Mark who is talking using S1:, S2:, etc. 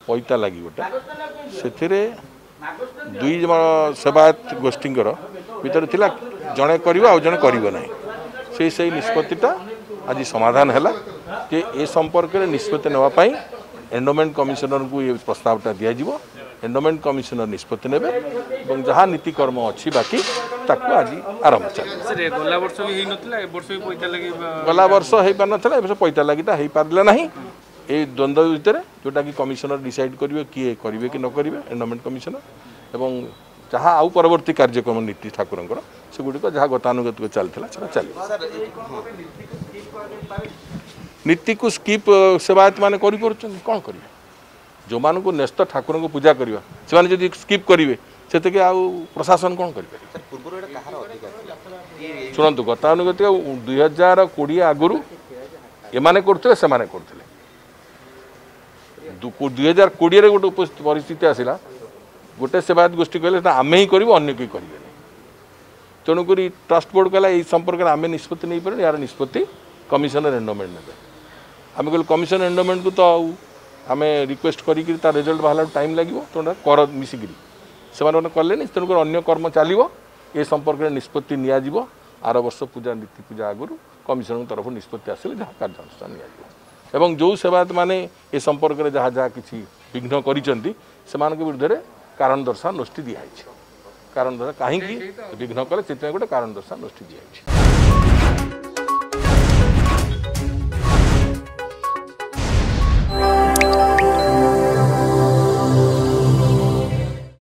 S1: पैता लगी गोटे से दुई सेवायत गोष्ठी भितर थिला जड़े कर जड़े करना से निष्पत्तिटा आज समाधान है कि ए संपर्क में निष्पत्ति नापी एंडोमेंट कमिशनर को ये प्रस्तावटा दिज्व एंडोमेंट कमिशनर निष्पत्ति ने जहाँ नीतिकर्म अच्छी बाकी ताकू आज आरंभ चल गला वर्ष हो पार ना ए पैता लगिटा हो पारे ना ये द्वंद्व भितर जोटा कि कमिशनर डिसाइड करेंगे किए करेंगे कि न करेंगे एंडोमेंट कमिशनर एवं जहाँ आउ परवर्ती कार्यक्रम नीति ठाकुर से गुड़िक जहाँ गतानुगत चलता चल नीति को स्कीप सेवायत मान कौन करेंगे जो मान को नेस्त ठाकुर को पूजा करवा से स्कीप करेंगे से प्रशासन कौन कर शुणु गतानुगत 2020 आगु एमाने करते से 2020 गोटे परिस्थिति आसला गोटे सेवायत गोष्ठी कहले आमे ही करूँ अन्य कोई करेंगे तेणुक ट्रस्ट बोर्ड कहला ये संपर्क में आम निष्पत्ति नहीं पारे यार निष्पत्ति कमिशनर एंडोमेंट ने आम कहल कमिशनर एंडोमेंट को तो आम रिक्वेस्ट कर रिजल्ट बाहर टाइम लगे तो कर मिसिक से कले तेणुक अन्य कर्म चलो ये संपर्क में निष्पत्ति निजी आर वर्ष पूजा नीति पूजा आगु कमिशनर तरफ निष्पत्ति आसे जहाँ कार्यानुष्ठान एवं जो सेवायत माने ये संपर्क में जहाँ जहाँ किसी विघ्न कर विरुद्ध कारण दर्शा नोटिस दिखाई कारण दर्शा कहीं विघ्न कले गोटे कारण दर्शा नोटिस दिखाई।